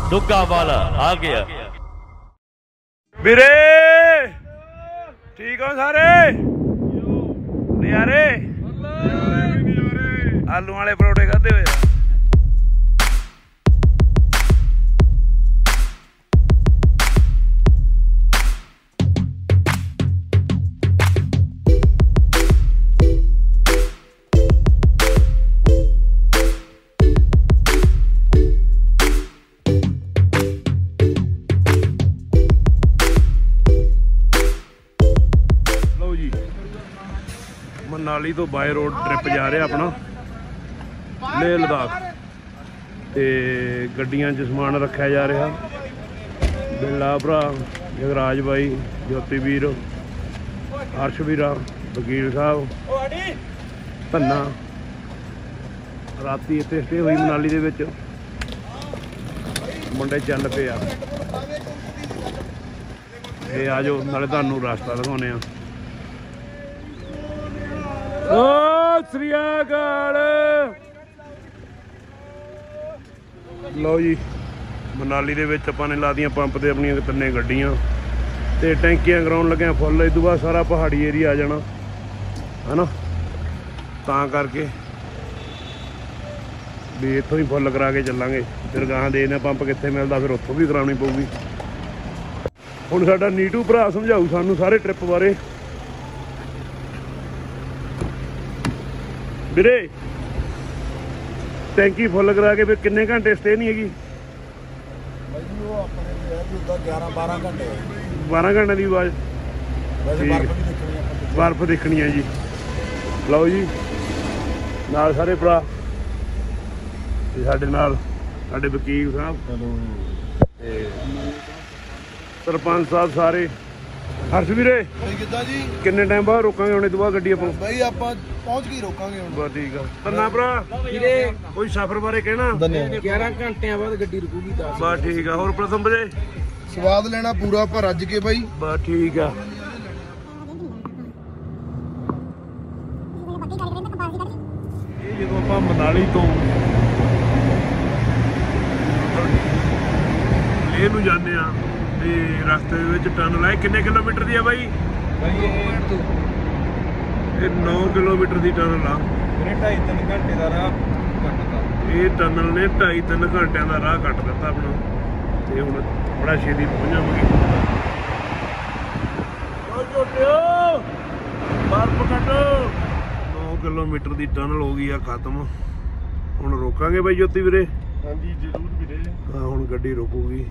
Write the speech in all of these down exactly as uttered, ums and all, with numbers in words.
दुग्गा वाला आ गया। ਵੀਰੇ ठीक हो सारे नज़ारे आलू वाले परोठे खाते हुए मनाली तो बाय रोड ट्रिप जा रहा अपना लेह लद्दाख ते गड्डियां च समान रखा जा रहा बिल्ला भरा जगराज भाई ज्योति वीर अर्श वीरा वकील साहब धन्ना राती इत्थे स्टे हुई मनाली दे विच मुंडे चल पे आ जाओ नाले तुहानूं रास्ता दिखाउने आ। सत श्री अकाल लो जी मनाली दे विच आपां ने ला दियां पंप ते अपनियां तिन्ने गड्डियां ते टैंकियां कराउण लगे फुल। इस तो बाद सारा पहाड़ी एरिया आ जाना है ना, तां करके भी इत्थों ही फुल करा के चलांगे। फिर गां देखने पंप कित्थे मिलदा, फिर उत्थों भी कराउणी पऊगी। हुण साडा नीटू भरा समझाऊ सानू सारे ट्रिप बारे। ਵੀਰੇ टैंकी फुल करा के फिर किन्ने घंटे स्टे नहीं हैगी? बारह घंटे की आवाज बर्फ देखनी है जी। लो जी नाल सारे भरा साडे नाल साडे वकील साहब सरपंच साहब सारे। हर्ष वीरे किन्ने टाइम बाद रोकांगे हुण? इस तो बाद गड्डी आपां भाई आपां पहुंच के रोकांगे हुण। बस ठीक है धन्ना भरा वीरे कोई सफर बारे कहना? ग्यारह घंटियां बाद गड्डी रुकूगी। बस ठीक है। होर प्रथम बजे स्वाद लेना पूरा पर रज के भाई। बस ठीक है। ये जो आपां मनाली तो लेह नूं जाने आ ते रस्ते विच टनल है। किन्ने किलोमीटर दी है भाई? ये नौ किलोमीटर की टनल आ। ढाई तीन घंटे का राह कटता। ये टनल ने ढाई तीन घंटिया का राह कट दिता अपना ते हुण बड़ा छेती पहुंच जावांगे। बर्फ कटो। नौ किलोमीटर की टनल हो गई है खत्म। हुण रोकांगे भाई ज्योति वीरे। हाँ जी जरूर वीरे। हाँ हुण गड्डी रुकूगी।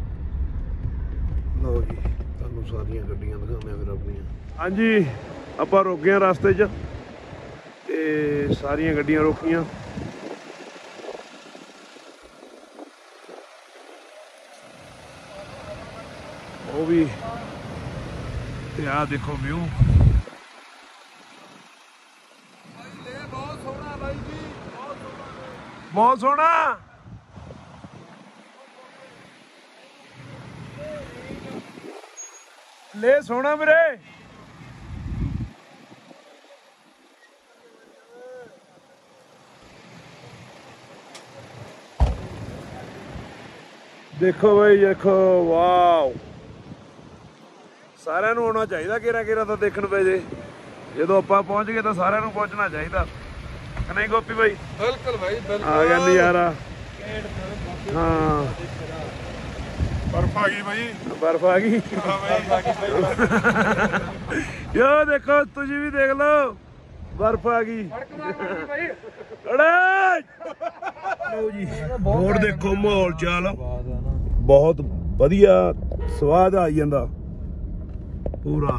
लो जी तुहानूं सारियां गड्डियां दिखाने फिर अपनियां। हाँ जी आपां रुक गए रास्ते च ते सारियां गड्डियां रोकियां। वो भी ते आ देखो व्यू बहुत सोहना। ले सोना मेरे देखो भाई देखो वाह सारे नूं आना चाहिए। घेरा घेरा तो देखने पे जे जो आप पहुंच गए तो सारे नूं पहुंचना चाहिए। नहीं गोपी भाई? बिल्कुल भाई बिल्कुल आ गया नज़ारा। हाँ बर्फ आ गई भाई। बर्फ आ गई यो देखो तुझी भी देख लो बर्फ आ गई। और देखो माहौल चाल बहुत वधिया स्वाद आ जाता पूरा।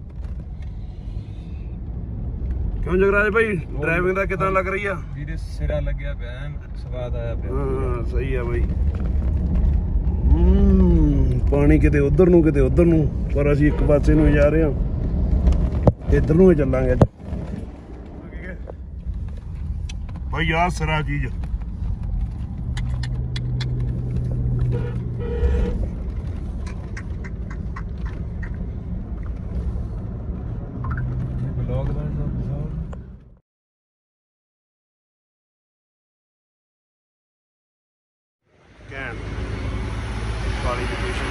क्यों जगराज भाई ड्राइविंग का कितना लग रही है? वीरे सिरा लग्या पिया स्वाद आया पिया। हाँ सही है भाई। पानी किते उधर नूं किते उधर नूं पर असीं एक पासे नूं जा रहे हां। इधर नूं ही चलांगे भाई। यार सिरा चीज ਵਾਲੀ ਲੋਕੇਸ਼ਨ।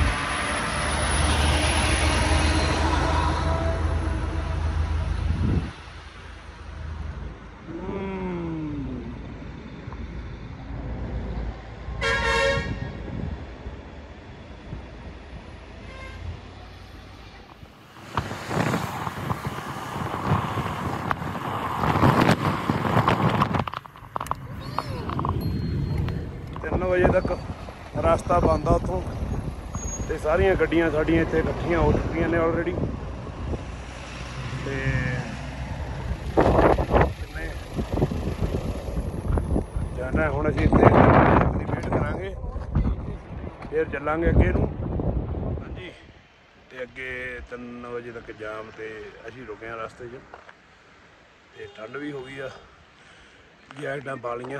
ਤਿੰਨ ਵਜੇ ਤੱਕ ਰਸਤਾ ਬੰਦ ਆ ਉੱਥੋਂ, ਤੇ ਸਾਰੀਆਂ ਗੱਡੀਆਂ ਸਾਡੀਆਂ ਇੱਥੇ ਇਕੱਠੀਆਂ ਹੋ ਚੁੱਕੀਆਂ ਨੇ ਆਲਰੇਡੀ। ਤੇ ਜਾਣਾ ਹੁਣ ਅਸੀਂ ਇੱਥੇ ਦੀ ਵੇਟ ਕਰਾਂਗੇ, ਫਿਰ ਚੱਲਾਂਗੇ ਅੱਗੇ ਨੂੰ। ਹਾਂਜੀ, ਤੇ ਅੱਗੇ ਤਿੰਨ ਵਜੇ ਤੱਕ ਜਾਮ, ਤੇ ਅਸੀਂ ਰੁਕੇ ਹਾਂ ਰਸਤੇ 'ਚ, ਤੇ ਠੰਡ ਵੀ ਹੋ ਗਈ ਆ, ਜੈਕਟਾਂ ਪਾ ਲਈਆਂ।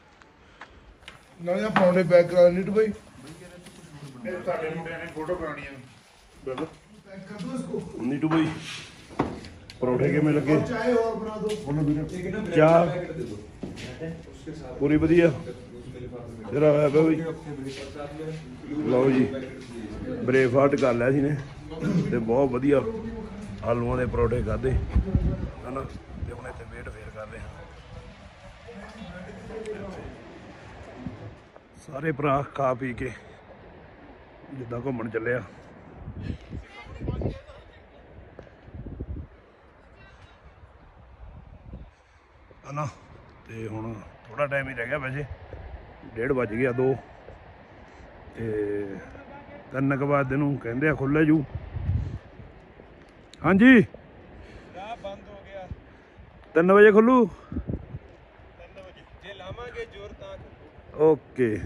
ਨਾਲੇ ਪਰੌਂਠੇ ਪੈਕ ਕਰਾ ਨੀਟੂ ਭਾਈ, ਇਹ ਤੁਹਾਡੇ ਮੁੰਡਿਆਂ ਨੇ ਫੋਟੋ ਕਰਾਉਣੀ ਆ। ਬਿਲਕੁਲ ਨੀਟੂ ਭਾਈ, ਪਰੌਂਠੇ ਕਿਵੇਂ ਲੱਗੇ? ਚਾਹ ਹੋਰ ਬਣਾ ਦੋ, ਚਾਹ ਪੂਰੀ ਵਧੀਆ ਜਰਾ ਹੋਇਆ ਪਿਆ ਬਈ। ਲਓ ਜੀ, ਬ੍ਰੇਕਫਾਸਟ ਕਰ ਲਿਆ ਸੀ ਨੇ, ਤੇ ਬਹੁਤ ਵਧੀਆ ਆਲੂਆਂ ਦੇ ਪਰੌਂਠੇ ਖਾਧੇ ਹਨਾ, ਤੇ ਹੁਣ ਇੱਥੇ ਵੇਟ ਫੇਰ ਕਰਦੇ ਹਾਂ। ਸਾਰੇ ਭਰਾ ਖਾ ਪੀ ਕੇ ਜਿੱਦਾਂ ਘੁੰਮਣ ਚੱਲਿਆ। ਹਨਾ, ਤੇ ਹੁਣ ਥੋੜਾ ਟਾਈਮ ਹੀ ਰਹਿ ਗਿਆ, ਵੈਸੇ ਡੇਢ ਵੱਜ ਗਿਆ ਦੋ, ਤੇ ਤਿੰਨ ਕੁ ਵਜੇ ਨੂੰ ਕਹਿੰਦੇ ਆ ਖੁੱਲ੍ਹੇ ਜੂ। ਹਾਂਜੀ ਬੰਦ ਹੋ ਗਿਆ, ਤਿੰਨ ਵਜੇ ਖੁੱਲੂ। ਤਿੰਨ ਵਜੇ ਜੇ ਲਾਵਾਂਗੇ ਜ਼ੋਰ ਤਾਂ। ਓਕੇ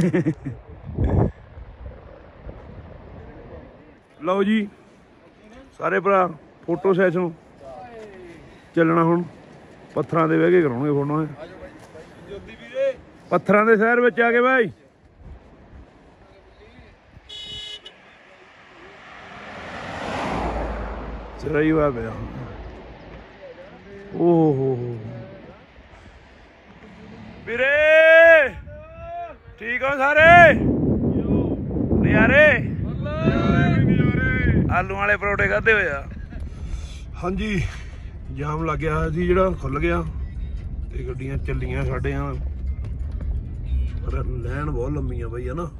ਲਓ ਜੀ ਸਾਰੇ ਭਰਾ, ਫੋਟੋ ਸੈਸ਼ਨ ਚੱਲਣਾ ਹੁਣ। ਪੱਥਰਾਂ ਦੇ ਬਹਿ ਕੇ ਕਰਾਉਣਗੇ ਫੋਟੋ, ਪੱਥਰਾਂ ਦੇ ਸ਼ਹਿਰ ਵਿੱਚ ਆ ਕੇ ਬਾਈ। ਚਰਾਈ ਵਾ ਪਿਆ। ਓ ਹੋ ਹੋ ਵੀਰੇ, ਠੀਕ ਹੋ ਸਾਰੇ? ਨਜ਼ਾਰੇ ਆਲੂ ਵਾਲੇ ਪਰੌਂਠੇ ਖਾਧੇ ਹੋਏ ਆ। ਹਾਂਜੀ, ਜਾਮ ਲੱਗ ਗਿਆ ਸੀ ਜਿਹੜਾ, ਖੁੱਲ ਗਿਆ, ਤੇ ਗੱਡੀਆਂ ਚੱਲੀਆਂ ਸਾਡੇ ਆ। ਪਰ ਲੈਣ ਬਹੁਤ ਲੰਮੀ ਆ ਬਈ, ਹਨਾ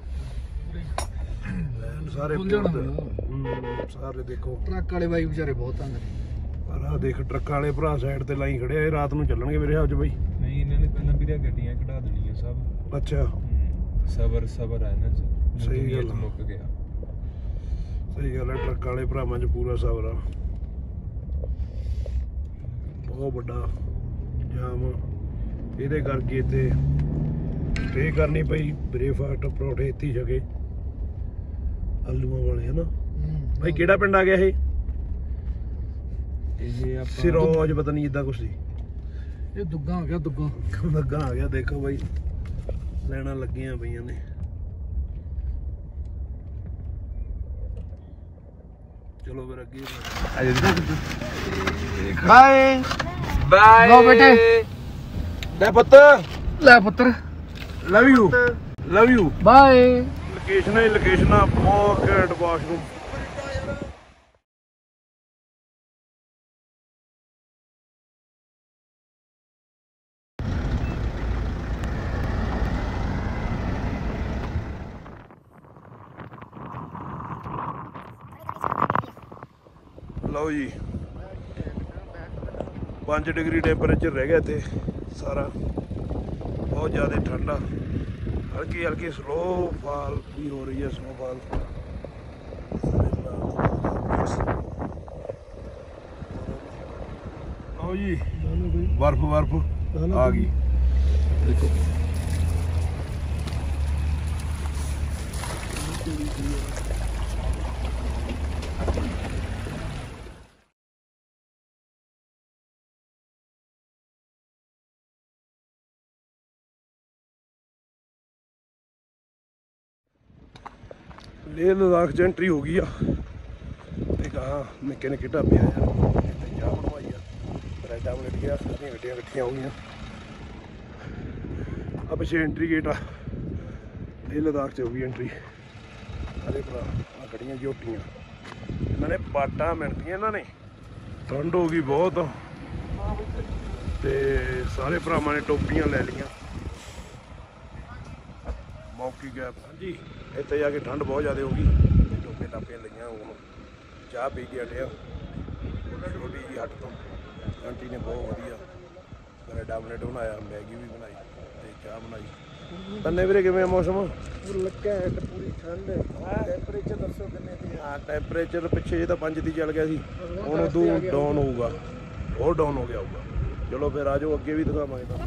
ਲੈਣ ਸਾਰੇ ਸਾਰੇ ਦੇਖੋ। ਟਰੱਕ ਵਾਲੇ ਬਾਈ ਵਿਚਾਰੇ ਬਹੁਤ ਤੰਗ ਨੇ। ਪਰ ਆਹ ਦੇਖ, ਟਰੱਕਾਂ ਵਾਲੇ ਭਰਾ ਸਾਈਡ ਤੇ ਲਾਈ ਖੜੇ ਆ, ਇਹ ਰਾਤ ਨੂੰ ਚੱਲਣਗੇ ਮੇਰੇ ਹਿਸਾਬ 'ਚ ਬਈ। ਨਹੀਂ, ਇਹਨਾਂ ਨੇ ਪਹਿਲਾਂ ਵੀਰੇ ਗੱਡੀਆਂ ਕਢਾ ਦੇਣੀਆਂ ਸਭ। ਅੱਛਾ, ਸਬਰ ਸਬਰ ਆ ਇਹਨਾਂ 'ਚ। ਸਹੀ ਗੱਲ, ਮੁੱਕ ਗਿਆ। ਸਹੀ ਗੱਲ ਹੈ, ਟਰੱਕਾਂ ਵਾਲੇ ਭਰਾਵਾਂ 'ਚ ਪੂਰਾ ਸਬਰ ਆ। ਬਹੁਤ ਵੱਡਾ ਜਾਮ ਇਹਦੇ ਕਰਕੇ ਇੱਥੇ ਸਟੇ ਕਰਨੀ ਪਈ। ਬ੍ਰੇਕਫਾਸਟ ਪਰੌਂਠੇ ਇੱਥੇ ਛਕੇ ਆਲੂਆਂ ਵਾਲੇ, ਹਨਾ ਭਾਈ। ਕਿਹੜਾ ਪਿੰਡ ਆ ਗਿਆ ਇਹ? ਇਹ ਆਪਾਂ ਸਿਰੋਜ ਪਤਾ ਨਹੀਂ ਜਿੱਦਾਂ ਕੁਛ ਸੀ। ਇਹ ਦੁੱਗਾ ਆ ਗਿਆ, ਦੁੱਗਾ ਲੱਗਾ ਆ ਗਿਆ। ਦੇਖੋ ਬਾਈ, ਲੈਣਾ ਲੱਗੀਆਂ ਪਈਆਂ ਨੇ। ਚਲੋ ਫਿਰ ਅੱਗੇ ਬਾਏ ਬਾਏ। ਲਓ ਬੇਟੇ, ਲੈ ਪੁੱਤ, ਲੈ ਪੁੱਤਰ, love you love you. Bye. Location ਹੈ, ਲੋਕੇਸ਼ਨ ਆ ਬਹੁਤ ਘੈਂਟ ਵਾਸ਼ਰੂਮ। ਲਓ ਜੀ, ਪੰਜ ਡਿਗਰੀ ਟੈਂਪਰੇਚਰ ਰਹਿ ਗਿਆ ਇੱਥੇ ਸਾਰਾ। ਬਹੁਤ ਜ਼ਿਆਦਾ ਠੰਡ ਆ, ਹਲਕੀ ਹਲਕੀ ਸਲੋ ਫਾਲ ਵੀ ਹੋ ਰਹੀ ਹੈ, ਸਨੋਫਾਲ। ਲਓ ਜੀ, ਬਰਫ ਬਰਫ ਆ ਗਈ ਦੇਖੋ। ਲੇਹ ਲਦਾਖ 'ਚ ਐਂਟਰੀ ਹੋ ਗਈ ਆ, ਤੇ ਕਹਾ ਨਿੱਕੇ ਨਿੱਕੇ ਢਾਬੇ ਆ ਯਾਰ, ਇੱਥੇ ਚਾਹ ਬਣਵਾਈ ਆ, ਬਰੈਡ ਆਮਲੇਟ ਗਿਆ, ਸਾਰੀਆਂ ਗੱਡੀਆਂ ਇਕੱਠੀਆਂ ਹੋ ਗਈਆਂ। ਆ ਪਿੱਛੇ ਐਂਟਰੀ ਗੇਟ ਆ, ਲੇਹ ਲਦਾਖ 'ਚ ਹੋ ਗਈ ਐਂਟਰੀ। ਸਾਰੇ ਭਰਾ ਆ ਖੜੀਆਂ ਝੋਟੀਆਂ ਇਹਨਾਂ ਨੇ ਪਾਟਾਂ ਮਿਲਦੀਆਂ ਇਹਨਾਂ ਨੇ ਠੰਡ ਹੋ ਗਈ ਬਹੁਤ ਤੇ ਸਾਰੇ ਭਰਾਵਾਂ ਨੇ ਟੋਪੀਆਂ ਲੈ ਲਈਆਂ ਮੌਕੀ ਗੈਪ ਹਾਂਜੀ ਇੱਥੇ ਜਾ ਕੇ ਠੰਡ ਬਹੁਤ ਜ਼ਿਆਦਾ ਹੋ ਗਈ ਤੇ ਟੋਪੇ ਟਾਪੀਆਂ ਲਈਆਂ ਹੁਣ ਚਾਹ ਪੀ ਕੇ ਹਟਿਆ ਛੋਟੀ ਜਿਹੀ ਹੱਟ ਤੋਂ ਆਂਟੀ ਨੇ ਬਹੁਤ ਵਧੀਆ ਬਰੈਡ ਆਮਲੇਟ ਬਣਾਇਆ ਮੈਗੀ ਵੀ ਬਣਾਈ ਤੇ ਚਾਹ ਬਣਾਈ ਤੰਨੇ ਵੀਰੇ ਕਿਵੇਂ ਆ ਮੌਸਮ ਲੱਗਾ ਹੈ ਪੂਰੀ ਠੰਡ ਹੈ ਟੈਂਪਰੇਚਰ ਦੱਸੋ ਕਿੰਨੇ ਦੀ ਹਾਂ ਟੈਂਪਰੇਚਰ ਪਿੱਛੇ ਜੇ ਤਾਂ ਪੰਜ ਦੀ ਚੱਲ ਗਿਆ ਸੀ ਹੁਣ ਉਦੋਂ ਡਾਊਨ ਹੋਊਗਾ ਹੋਰ ਡਾਊਨ ਹੋ ਗਿਆ ਹੋਊਗਾ ਚਲੋ ਫਿਰ ਆ ਜਾਓ ਅੱਗੇ ਵੀ ਦਿਖਾਵਾਂਗੇ ਤਾਂ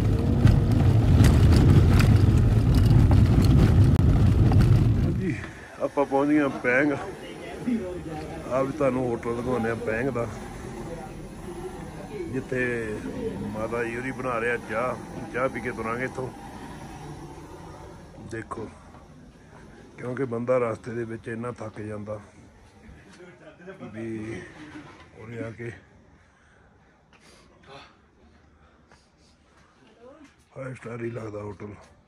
ਹਾਂਜੀ ਆਪਾਂ ਪਹੁੰਚ ਗਏ ਪੈਂਗ ਆ ਵੀ ਤੁਹਾਨੂੰ ਹੋਟਲ ਦਿਖਾਉਂਦੇ ਆ ਪੈਂਗ ਦਾ ਜਿੱਥੇ ਮਾਤਾ ਜੀ ਹੋਰੀ ਬਣਾ ਰਿਹਾ ਚਾਹ ਚਾਹ ਪੀ ਕੇ ਤੁਰਾਂਗੇ ਇੱਥੋਂ ਦੇਖੋ ਕਿਉਂਕਿ ਬੰਦਾ ਰਸਤੇ ਦੇ ਵਿੱਚ ਇੰਨਾ ਥੱਕ ਜਾਂਦਾ ਵੀ ਉਰੇ ਆ ਕੇ ਫਾਈਵ ਸਟਾਰ ਹੀ ਲੱਗਦਾ ਹੋਟਲ